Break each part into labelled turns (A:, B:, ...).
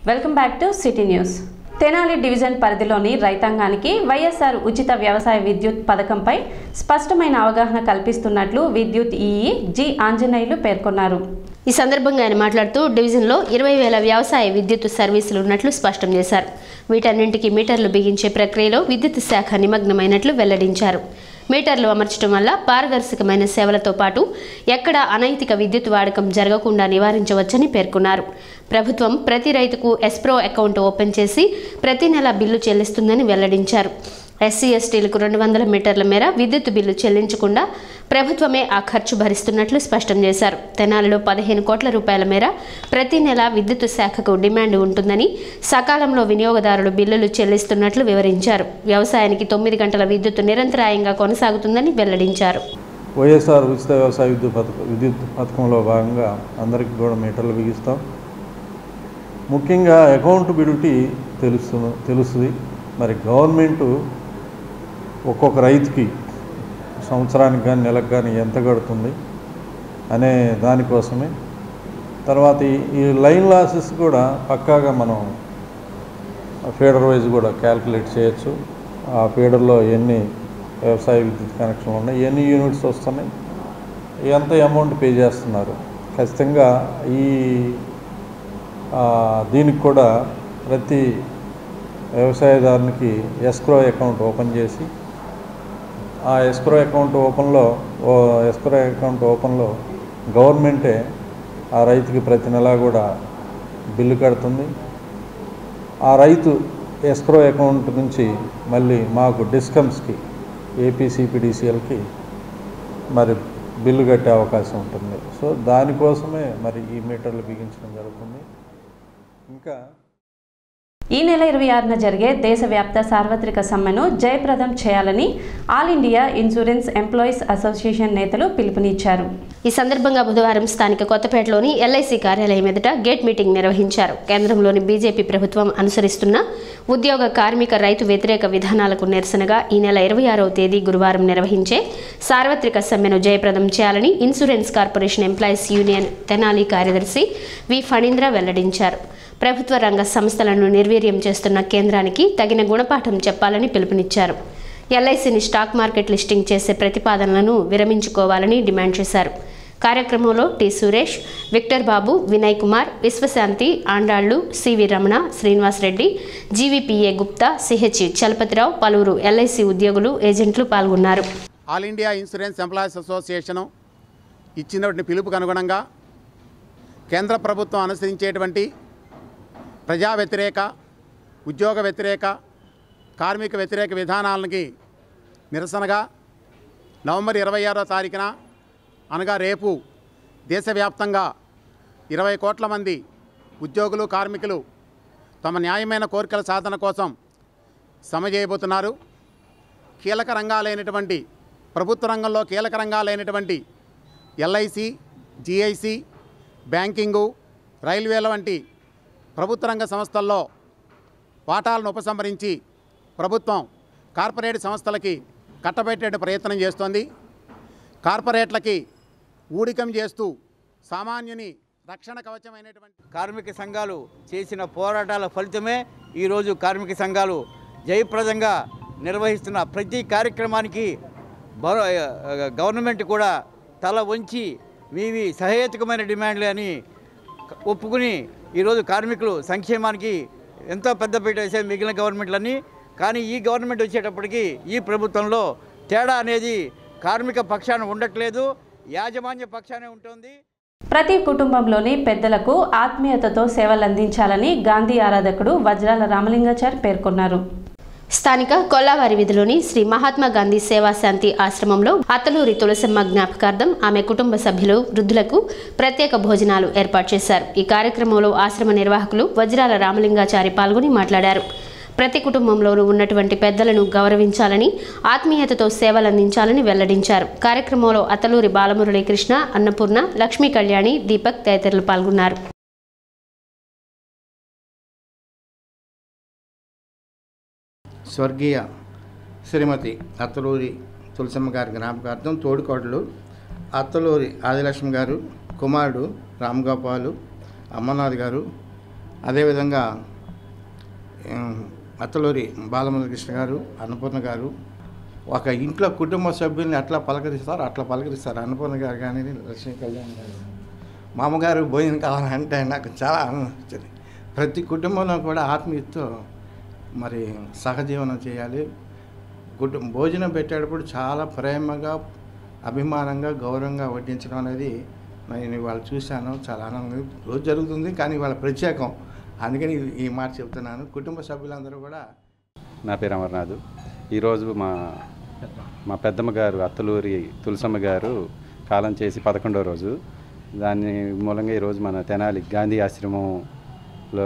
A: Welcome back to city news. Tenali division పరిధిలోని రైతాంగానికి వైఎస్ఆర్ ఉచిత వ్యవసాయ విద్యుత్ పథకంపై స్పష్టమైన అవగాహన కల్పిస్తున్నట్లు విద్యుత్ ఈఈ జి ఆంజనేయులు పేర్కొన్నారు.
B: ఈ సందర్భంగా ఆయన మాట్లాడుతూ డివిజన్లో 20,000 వ్యవసాయ విద్యుత్ సర్వీసులు ఉన్నట్లు స్పష్టం చేశారు. వీటన్నింటికి మీటర్లు బిగించే ప్రక్రియలో విద్యుత్ శాఖ నిమగ్నమైనట్లు వెల్లడించారు. మీటర్లు అమర్చడం వల్ల పారదర్శకమైన సేవలతో పాటు ఎక్కడా అనైతిక విద్యుత్ వాడకం జరగకుండా నివారించవచ్చని పేర్కొన్నారు. ప్రభుత్వం ప్రతి రైతుకు ఎస్ప్రో అకౌంట్ ఓపెన్ చేసి ప్రతి నెల బిల్లు చెల్లిస్తుందని వెల్లడించారు. ఎస్సీ ఎస్టీలకు 200 మీటర్ల మేర విద్యుత్ బిల్లు చెల్లించకుండా ప్రభుత్వమే ఆ ఖర్చు భరిస్తున్నట్లు స్పష్టం చేశారు. తెనాలిలో 15 కోట్ల రూపాయల మేర ప్రతి నెల విద్యుత్ శాఖకు డిమాండ్ ఉంటుందని, సకాలంలో వినియోగదారులు బిల్లులు చెల్లిస్తున్నట్లు వివరించారు. వ్యవసాయానికి 9 గంటల విద్యుత్ నిరంతరాయంగా కొనసాగుతుందని వెల్లడించారు.
C: వైఎస్ఆర్ ఉచిత వ్యవసాయ విద్యుత్ పథకంలో భాగంగా అందరికీ కూడా మీటర్లు బిగిస్తాం. ముఖ్యంగా అకౌంటబిలిటీ తెలుస్తుంది. మరి గవర్నమెంటు ఒక్కొక్క రైతుకి సంవత్సరానికి కానీ నెలకు కానీ ఎంత కడుతుంది అనే దానికోసమే. తర్వాత ఈ లైన్ లాసెస్ కూడా పక్కాగా మనం ఫీడర్ వైజ్ కూడా క్యాల్కులేట్ చేయొచ్చు. ఆ ఫీడర్లో ఎన్ని వ్యవసాయ విద్యుత్ కనెక్షన్లు ఉన్నాయి, ఎన్ని యూనిట్స్ వస్తున్నాయి, ఎంత అమౌంట్ పే చేస్తున్నారు. ఖచ్చితంగా దీనికి కూడా ప్రతి వ్యవసాయదారునికి ఎస్క్రో అకౌంట్ ఓపెన్ చేసి ఆ ఎస్క్రో అకౌంట్ ఓపెన్లో గవర్నమెంటే ఆ రైతుకి ప్రతి నెల కూడా బిల్లు కడుతుంది. ఆ రైతు ఎస్క్రో అకౌంట్ నుంచి మళ్ళీ మాకు డిస్కమ్స్కి ఏపీసీపీడీసీఎల్కి మరి బిల్లు కట్టే అవకాశం ఉంటుంది. సో దానికోసమే మరి ఈ మీటర్లు బిగించడం జరుగుతుంది. ఇంకా
A: ఈ నెల 26న జరిగే దేశవ్యాప్త సార్వత్రిక సమ్మెను జయప్రదం చేయాలని all India insurance employees association నేతలు పిలుపునిచ్చారు.
B: ఈ సందర్భంగా బుధవారం స్థానిక కొత్తపేటలోని ఎల్ఐసి కార్యాలయం ఎదుట గేట్ మీటింగ్ నిర్వహించారు. కేంద్రంలోని బీజేపీ ప్రభుత్వం అనుసరిస్తున్న ఉద్యోగ కార్మిక రైతు వ్యతిరేక విధానాలకు నిరసనగా ఈ నెల 26వ తేదీ గురువారం నిర్వహించే సార్వత్రిక సమ్మెను జయప్రదం చేయాలని insurance corporation employees union Tenali కార్యదర్శి వి ఫణీంద్ర వెల్లడించారు. ప్రభుత్వ రంగ సంస్థలను నిర్వీర్యం చేస్తున్న కేంద్రానికి తగిన గుణపాఠం చెప్పాలని పిలుపునిచ్చారు. ఎల్ఐసిని స్టాక్ మార్కెట్ లిస్టింగ్ చేసే ప్రతిపాదనలను విరమించుకోవాలని డిమాండ్ చేశారు. కార్యక్రమంలో T Suresh, Victor Babu, Vinay Kumar, Vishwashanti, Andallu, CV Ramana, Srinivas Reddy, GVPA Gupta, CH Chalapathirao, పలువురు ఎల్ఐసి ఉద్యోగులు, ఏజెంట్లు పాల్గొన్నారు.
D: All India insurance employees association ఇచ్చినటువంటి పిలుపుకు అనుగుణంగా కేంద్ర ప్రభుత్వం అనుసరించేటువంటి ప్రజా వ్యతిరేక, ఉద్యోగ వ్యతిరేక, కార్మిక వ్యతిరేక విధానాలకి నిరసనగా నవంబర్ 26వ తారీఖున అనగా రేపు దేశవ్యాప్తంగా 20 కోట్ల మంది ఉద్యోగులు, కార్మికులు తమ న్యాయమైన కోరికల సాధన కోసం సమ్మె చేయబోతున్నారు. కీలక రంగాలైనటువంటి ప్రభుత్వ రంగంలో కీలక రంగాలైనటువంటి ఎల్ఐసి, జిఐసి, బ్యాంకింగు, రైల్వేల వంటి ప్రభుత్వ రంగ సంస్థల్లో వాటాలను ఉపసంహరించి ప్రభుత్వం కార్పొరేట్ సంస్థలకి కట్టబెట్టే ప్రయత్నం చేస్తోంది. కార్పొరేట్లకి ఊడికం చేస్తూ సామాన్యుని రక్షణ కవచమైనటువంటి
E: కార్మిక సంఘాలు చేసిన పోరాటాల ఫలితమే ఈరోజు కార్మిక సంఘాలు జయప్రదంగా నిర్వహిస్తున్న ప్రతి కార్యక్రమానికి గవర్నమెంట్ కూడా తల వంచి మీవి సహేతుకమైన డిమాండ్లే అని ఒప్పుకుని ఈరోజు కార్మికులు సంక్షేమానికి ఎంతో పెద్దపీట వేసే మిగిలిన గవర్నమెంట్లన్నీ. కానీ ఈ గవర్నమెంట్ వచ్చేటప్పటికి ఈ ప్రభుత్వంలో తేడా అనేది కార్మిక పక్షాన ఉండట్లేదు, యాజమాన్య పక్షానే ఉంటుంది.
A: ప్రతి కుటుంబంలోని పెద్దలకు ఆత్మీయతతో సేవలందించాలని గాంధీ ఆరాధకుడు వజ్రాల రామలింగాచారి పేర్కొన్నారు.
B: స్థానిక కొల్లావారి వీధిలోని శ్రీ మహాత్మా గాంధీ సేవా శాంతి ఆశ్రమంలో అత్తలూరి తులసమ్మ జ్ఞాపకార్థం ఆమె కుటుంబ సభ్యులు వృద్ధులకు ప్రత్యేక భోజనాలు ఏర్పాటు చేశారు. ఈ కార్యక్రమంలో ఆశ్రమ నిర్వాహకులు వజ్రాల రామలింగాచారి పాల్గొని మాట్లాడారు. ప్రతి కుటుంబంలోనూ ఉన్నటువంటి పెద్దలను గౌరవించాలని, ఆత్మీయతతో సేవలందించాలని వెల్లడించారు. కార్యక్రమంలో అత్తలూరి బాలమురళీకృష్ణ, అన్నపూర్ణ, లక్ష్మీ కళ్యాణి, దీపక్ తదితరులు పాల్గొన్నారు.
F: స్వర్గీయ శ్రీమతి అత్తలూరి తులసమ్మ గారి జ్ఞాపకార్థం తోడుకోడలు అత్తలూరి ఆదిలక్ష్మి గారు, కుమారుడు రామ్గోపాలు, అమ్మనాథ్ గారు, అదేవిధంగా అత్తలూరి బాలమురళీకృష్ణ గారు, అన్నపూర్ణ గారు ఒక ఇంట్లో కుటుంబ సభ్యుల్ని అట్లా పలకరిస్తారు. అన్నపూర్ణ గారు కానీ, లక్ష్మీ కళ్యాణ్ గారు, మామగారు భోజనం కావాలంటే నాకు చాలా ఆనందం వచ్చింది. ప్రతి కుటుంబంలో కూడా ఆత్మీయతతో మరి సహజీవనం చేయాలి. భోజనం పెట్టేటప్పుడు చాలా ప్రేమగా, అభిమానంగా, గౌరవంగా వడ్డించడం అనేది నేను ఇవాళ చూశాను. చాలా ఆనందంగా రోజు జరుగుతుంది, కానీ ఇవాళ ప్రత్యేకం. అందుకని ఈ మాట చెప్తున్నాను. కుటుంబ సభ్యులందరూ కూడా.
G: నా పేరు అమర్నాథ్. ఈరోజు మా పెద్దమ్మ గారు అత్తలూరి తులసమ్మ గారు కాలం చేసి 11వ రోజు. దాని మూలంగా ఈరోజు మన తెనాలి గాంధీ ఆశ్రమంలో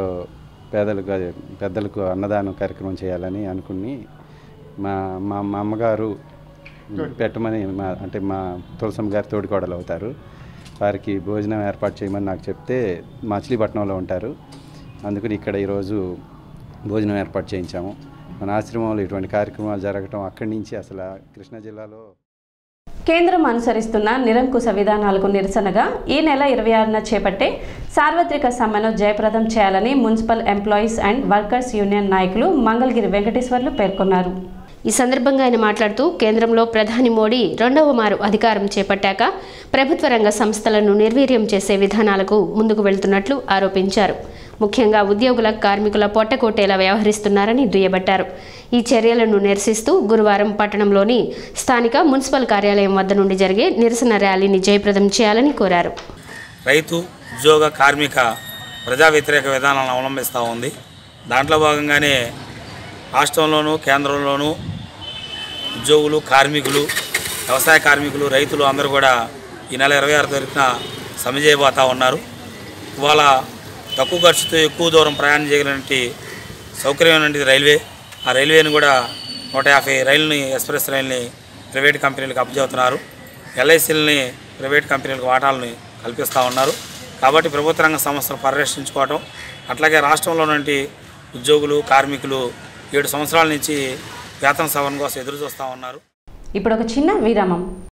G: పెద్దలకు అన్నదానం కార్యక్రమం చేయాలని అనుకుని మా అమ్మగారు పెట్టమని మా తులసమ్మ గారు తోడికోడలు అవుతారు. వారికి భోజనం ఏర్పాటు చేయమని నాకు చెప్తే మచిలీపట్నంలో ఉంటారు. అందుకని ఇక్కడ ఈరోజు భోజనం ఏర్పాటు చేయించాము. మన ఆశ్రమంలో ఇటువంటి కార్యక్రమాలు జరగటం అక్కడి నుంచి అసలు కృష్ణా జిల్లాలో.
A: కేంద్రం అనుసరిస్తున్న నిరంకుశ విధానాలకు నిరసనగా ఈ నెల 26న చేపట్టే సార్వత్రిక సమ్మెను జయప్రదం చేయాలని municipal employees and workers union నాయకులు మంగళగిరి వెంకటేశ్వర్లు పేర్కొన్నారు.
B: ఈ సందర్భంగా ఆయన మాట్లాడుతూ కేంద్రంలో ప్రధాని మోడీ రెండవ మారు అధికారం చేపట్టాక ప్రభుత్వ రంగ సంస్థలను నిర్వీర్యం చేసే విధానాలకు ముందుకు వెళ్తున్నట్లు ఆరోపించారు. ముఖ్యంగా ఉద్యోగుల, కార్మికుల పొట్టకొట్టేలా వ్యవహరిస్తున్నారని దుయ్యబట్టారు. ఈ చర్యలను నిరసిస్తూ గురువారం పట్టణంలోని స్థానిక మున్సిపల్ కార్యాలయం వద్ద నుండి జరిగే నిరసన ర్యాలీని జయప్రదం చేయాలని కోరారు.
H: రైతు, ఉద్యోగ, కార్మిక ప్రజా వ్యతిరేక విధానాలను అవలంబిస్తూ ఉంది. దాంట్లో భాగంగానే రాష్ట్రంలోనూ కేంద్రంలోనూ ఉద్యోగులు, కార్మికులు, వ్యవసాయ కార్మికులు, రైతులు అందరూ కూడా ఈ నెల 26 తారీఖున సమ్మె చేయబోతూ ఉన్నారు. ఇవాళ తక్కువ ఖర్చుతో ఎక్కువ దూరం ప్రయాణం చేయగలిగినటువంటి సౌకర్యమైనటువంటి రైల్వే. ఆ రైల్వేని కూడా 150 రైళ్ళని, ఎక్స్ప్రెస్ రైల్ని ప్రైవేట్ కంపెనీలకు అప్పచెబుతున్నారు. ఎల్ఐసీలని ప్రైవేట్ కంపెనీలకు వాటాలని కల్పిస్తూ ఉన్నారు. కాబట్టి ప్రభుత్వ రంగ సంస్థలు పరిరక్షించుకోవటం, అట్లాగే రాష్ట్రంలో నుండి ఉద్యోగులు, కార్మికులు 7 సంవత్సరాల నుంచి వేతన సవరణ కోసం ఎదురు చూస్తూ ఉన్నారు.
A: ఇప్పుడు ఒక చిన్న విరామం.